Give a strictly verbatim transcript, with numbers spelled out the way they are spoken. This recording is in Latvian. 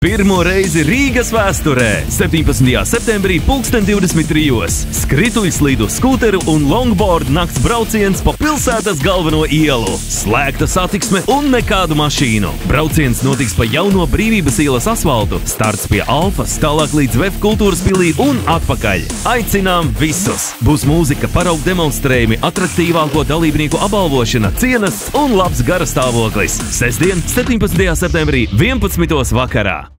Pirmo reizi Rīgas vēsturē septiņpadsmitajā septembrī pulksten divdesmit trijos skrituļslidu, skūteru un longboard nakts brauciens pa pilsētas galveno ielu. Slēgta satiksme un nekādu mašīnu. Brauciens notiks pa jauno Brīvības ielas asfaltu, starts pie Alfas, tālāk līdz Vef kultūras pilī un atpakaļ. Aicinām visus! Būs mūzika, paraugu demonstrējumi, atraktīvāko dalībnieku apbalvošana, cienas un labs garastāvoklis. Sestdien, septiņpadsmitajā septembrī, vienpadsmitos vakarā.